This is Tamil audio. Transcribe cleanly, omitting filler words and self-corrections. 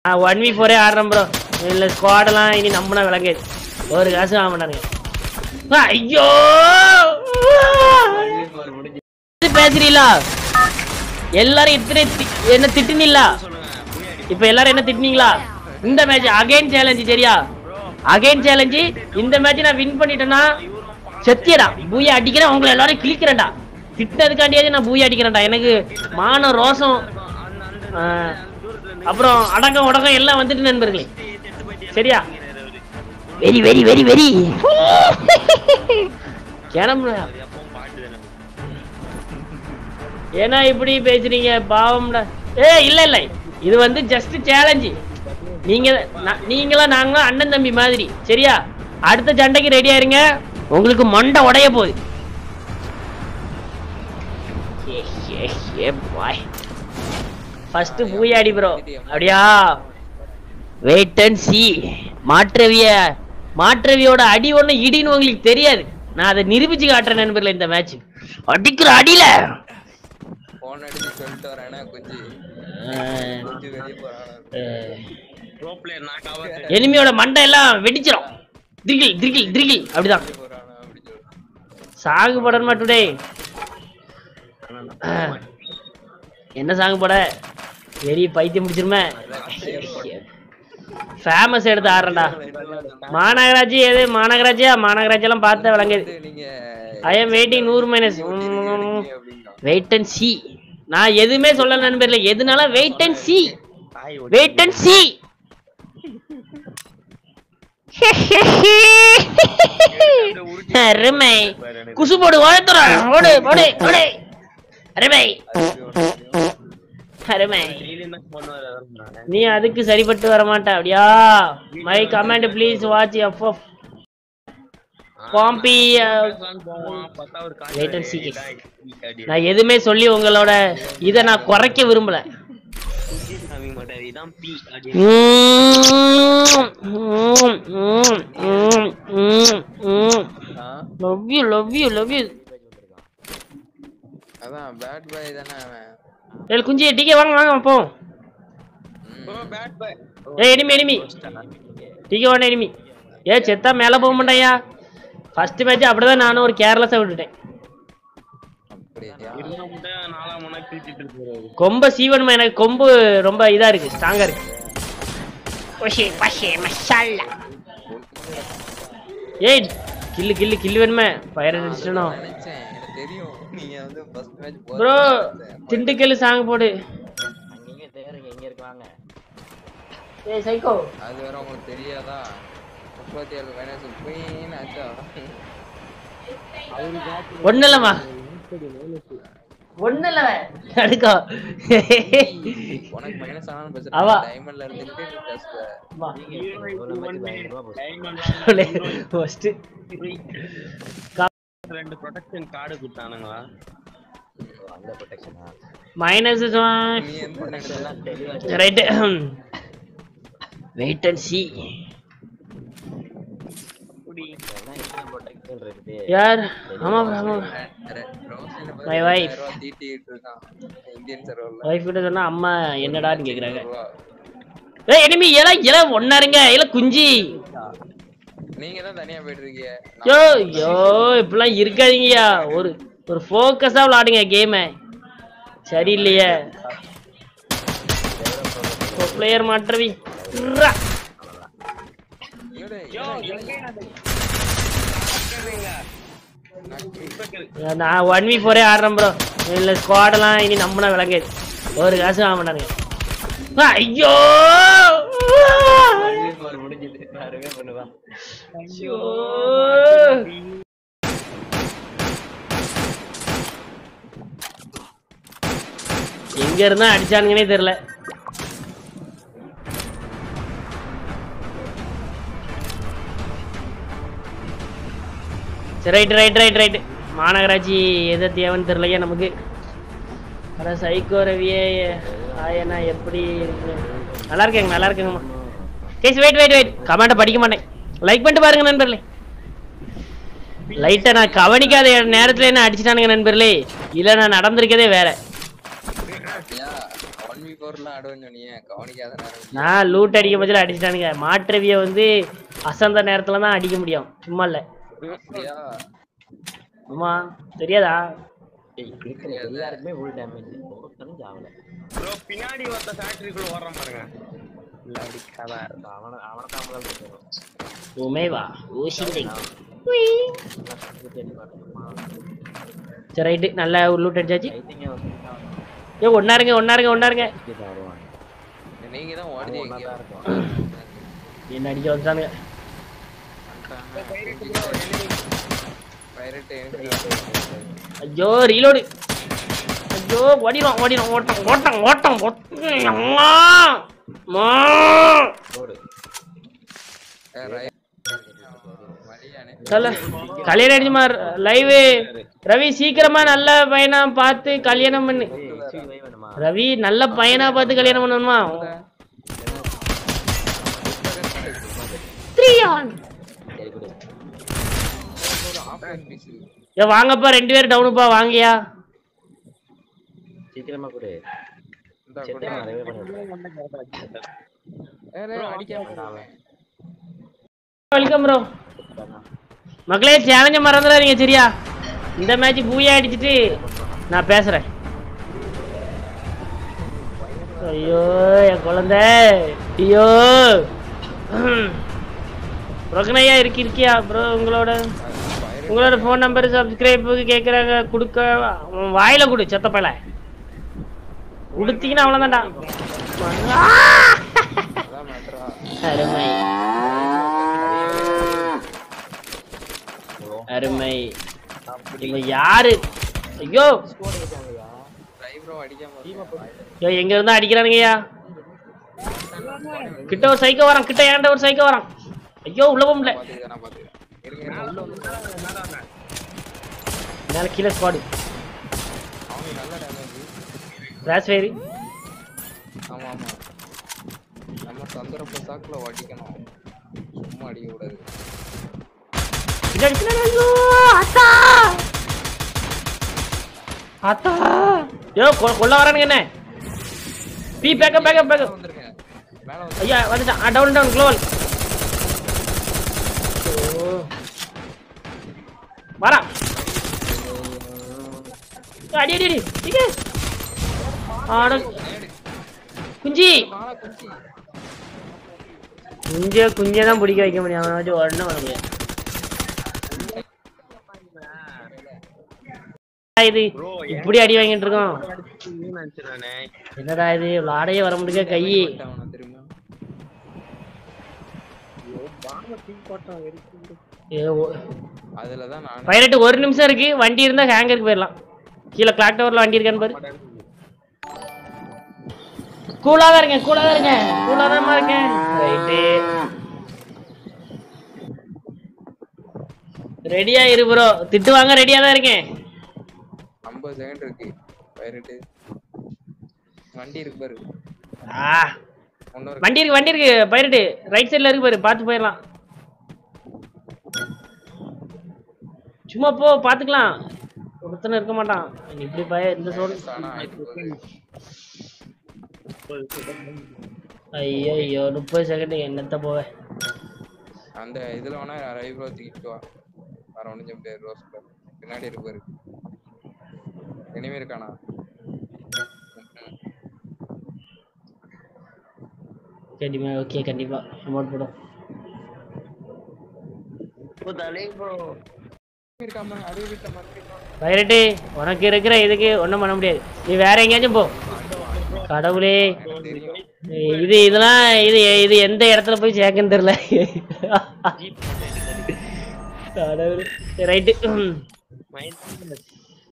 1v4 ஆடுறேன் bro. இல்ல ஸ்குவாட்லாம் இனி நம்பினா விளங்காது. ஒரு காசு வாங்க மாட்டானுங்க. ஐயோ பேசுறீங்களா எல்லாரும் இத்தனை என்ன திட்டுனீங்களா? இப்ப எல்லாரும் என்ன திட்டுனீங்களா? இந்த மேட்ச் அகைன் சேலஞ்சு சரியா? Again challenge. இந்த மேட்ச் நான் வின் பண்ணிட்டேன்னா செத்தியடா பூயா அடிக்கிறேன். உங்களை எல்லாரும் கிழிக்கிறேன்டா. திட்டதுக்காண்டியாவது நான் பூயா அடிக்கிறேன்டா. எனக்கு மான ரோசம் அப்புறம் அடக்கம் உடக்கம் எல்லாம் வந்துட்டு நண்பர்களே சரியா? வெரி வெரி வெரி வெரி கிளம்பு. ஏன்னா இப்படி பேசுறீங்க பாவம்டா. இல்ல இல்ல இது வந்து ஜஸ்ட் சேலஞ்சு. நீங்களா நாங்களும் அண்ணன் தம்பி மாதிரி சரியா? அடுத்த சண்டைக்கு ரெடியா இருங்க. உங்களுக்கு மண்டை உடைய போகுது. ஃபர்ஸ்ட் பூயாடி ப்ரோ அப்படியா? Wait and see. மாற்றவியோட அடி ஒண்ணு இடின்னு உங்களுக்கு தெரியாது. நான் அதை நிரூபிச்சு காட்டுறேன் நண்பர்களே. இந்த மேட்ச் அடிக்கிற அடியில எனிமியோட மண்டை எல்லாம் வெடிச்சிடும். திரிகில் திரிகில் திரிகில் அப்படிதான். சாகு போடணுமா டுடே? என்ன சாங் போட? வெறி பைத்தியம் முடிச்சிருமே. ஃபேமஸ் எடுத்து ஆடுறேன்டா. மாநகராட்சி எது? மாநகராட்சி எல்லாம் பார்த்த விளங்குது. I am waiting 100 - wait and see. நான் எதுவுமே சொல்ல நண்பர்களே. எதுனால wait and see. Wait and see. அருமை குசு போடு ஓடுற ஓடு ஓடு ஓடு. அருமை அருமை. நீ அதுக்கு சரிபட்டு வர மாட்ட அப்படியா? My comment please watch FF Bambi. Wait and see. நான் எதுவுமே சொல்லி உங்களோட இதை நான் குறைக்க விரும்பல. Love you love you love you. அதான் பேட் பாய் தானே அவன். ஏய் குஞ்சி டிகே வாங்க வாங்க போ. Bro bad boy. Enemy DK வாங்க எனிமி. செத்தா மேல போக மாட்டேயா? ஃபர்ஸ்ட் மேட்ச் அப்படிதான் நானும் ஒரு கேர்லெஸ்ஸா விட்டுட்டேன். கொம்ப சீவன் எனக்கு கொம்பு ரொம்ப இதா இருக்கு, ஸ்ட்ராங்கா இருக்கு. ஏய் கில்லு கில்லு கில்லு வேணுமே. ஃபயர் அடிச்சிட்டோம் ப்ரோ. திண்டுக்கல் சாங் போடு. எங்க இருக்காங்க? ஏய் சைக்கோ அது வேற உங்களுக்கு தெரியாதா? 37 மைனஸ் குயின் ஆச்சா. ஒண்ணலமா ஒண்ணல அடுக்கா. உனக்கு மைனஸ் ஆனாலும் பிரச்சனை இல்ல. டைமண்ட்ல இருந்துட்டு டஸ்ல வா ஃபர்ஸ்ட் 2 ப்ரொடெக்ஷன் கார்டு கொடுத்தானுங்களா? அந்த ப்ரொடெக்ஷனா minus right. Wait and see. யார்? ஆமா ஆமா மை வைஃப். இந்தியன் சர்வர்ல வைஃப் கிட்ட சொன்னா அம்மா என்னடான்னு கேக்குறாங்க. ஏய் எனிமி ஏல ஒண்ணாருங்க. ஏல குஞ்சி நீங்க தான் தனியா போயிட்டு இருக்கீங்க. யோ யோ இப்பலாம் இருக்காதீங்கயா. ஒரு ஃபோக்கஸா விளையாடுங்க கேமை. சரியில்லையே பிளேயர் மாற்றவி. நான் 1v4 ஆடுறேன் ப்ரோ. இல்ல ஸ்குவாட்லாம் இனி நம்பினா விளங்காது. ஒரு காசு வாங்க மாட்டானுங்க. ஐயோ எங்க இருந்தா அடிச்சானுங்கன்னே தெரியல. Right right right right. மாநகராட்சி எதை தேவைன்னு தெரியலையா நமக்கு. அதான் சைக்கோ ரவியே ஆயனா எப்படி இருக்கு? நல்லா இருக்கேங்க நல்லா இருக்கேங்கம்மா. கேஸ் வெயிட் வெயிட் வெயிட். கமெண்ட்டை படிக்க மாட்டேன். லைக் பண்ணிட்டு பாருங்க நண்பர்களே. லைட்டை நான் கவனிக்காத நேரத்தில் என்ன அடிச்சுட்டானுங்க நண்பர்களே. இல்லை நான் நடந்திருக்கதே வேற. M24 ஆடுவேன்னு சொன்னீங்க கவனிக்காத நேரம். நான் லூட் அடிக்க பட்சத்தில் அடிச்சிட்டானுங்க. மாற்றவிய வந்து அசந்த நேரத்துல தான் அடிக்க முடியும், சும்மா இல்ல. அப்படியா? ஆமா, தெரியாதா? எல்லாருக்குமே ஃபுல் டேமேஜ். ஒருத்தனும் ஜாவல. ப்ரோ பின்னாடி வந்த ஃபேக்டரிக்குள்ள ஓடுறான் பாருங்க. இல்ல அடிக்காத. அவன தான் முதல்ல போறோம். உமேவா ஊசிங். சரி ரைட், நல்ல லூட் அடிச்சாச்சு. ஐதிங்க வந்துட்டான். ஏ ஒண்ணாருங்க. நீங்க தான் ஓடுறீங்க. ஒண்ணா இருக்கும். என்ன அடிக்க வந்துட்டானுங்க. பைரட் ஐயோ ரீலோடு. ஐயோ ஓட்டம். அம்மா ஓடு. சொல்ல கல்யாணம் அடிச்சுமா லைவ். ரவி சீக்கிரமா நல்ல பையனா பார்த்து கல்யாணம் பண்ணு. வேணுமா? ரவி நல்ல பையனா பார்த்து கல்யாணம் பண்ணணுமா? 3 on. சரி குடு. ஏ வாங்கப்பா, 2 பேர் டவுனுப்பா, வாங்கயா. சீக்கிரமா குடு. செத்த நிறைய பண்ணிடுறேன். Welcome bro. மக்களே சேலஞ்ச மறந்துடாதீங்க சரியா? இந்த மேட்ச் பூயா அடிச்சிட்டு நான் பேசுறேன். ஐயோ என் குழந்தை. ஐயோ ப்ரோக்கனையா இருக்கியா ப்ரோ? உங்களோட ஃபோன் நம்பர் சப்ஸ்கிரைபுக்கு கேட்குறாங்க, கொடுக்க வாயில கொடு செத்தப்பல. கொடுத்தீங்கன்னா அவ்வளோதான்டா. அருமை. இவங்க யாரு? ஐயோ எங்க இருந்தா அடிக்கிறானுங்கய்யா? கிட்ட ஒரு சைக்கோ வரான். கிட்ட ஏன்டா ஒரு சைக்கோ வரான்? ஐயோ உள்ள போக முடியல. மேல கீழே ஸ்குவாடு. Cross fire. ஆமா நம்ம சந்தர்ப்ப சாக்குல அடிக்கணும், சும்மா அடிக்க கூடாது. ஐயோ அத்தா யோ கொல்ல வரானுங்க என்ன? பி பேக்கப் வந்திருக்கேன் மேல வந்து. ஐயா வந்துட்டான். டவுன் குளோவல் வரா. அடி இங்க ஆட குஞ்சி. குஞ்சே தான் பிடிக்க வைக்க முடியும். அவனாச்சும் உடனே வர முடியாது. இது இப்படி அடி வாங்கிட்டு இருக்கோம். என்னடா இது விளாடையே வர முடியுங்க கை. பைரட் 1 நிமிஷம் இருக்கு. வண்டி இருந்தா ஹேங்கருக்கு போயிடலாம். கீழே கிளாக் டவர்ல வண்டி இருக்கான்னு பாரு. கூலாதான் இருக்கேன். கூலாதான் இருக்கேன். ரைட்டு ரெடியா இரு ப்ரோ. திட்டு வாங்க ரெடியா தான் இருக்கேன். 50 செகண்ட் இருக்கு. பைரட் வண்டி இருக்கு பாரு. வண்டி இருக்கு பைரட் ரைட் சைடுல இருக்கு பாரு. பார்த்து போயிடலாம். சும்மா போ பாத்துக்கலாம். ஒருத்தனை இருக்க மாட்டான். இப்படி இந்த சோடு. ஐயோ 30 செகண்ட் என்னத்த போவ. அந்த இதுல வேணா ரைவ்ல தூக்கிட்டு வா. வர ஒண்ணும் முடியாது. ரோஸ் பின்னாடி இருப்பாரு. எனிமே இருக்கானா? கண்டிப்பா ஓகே. கண்டிப்பா அமௌண்ட் போடும். பைரட்டு உனக்கு இருக்கிற இதுக்கு ஒன்றும் பண்ண முடியாது. நீ வேற எங்கேயாச்சும் போ. கடவுளே இதெல்லாம் இது எந்த இடத்துல போய் சேர்க்கன்னு தெரியல. கடவுளே ரைட்டு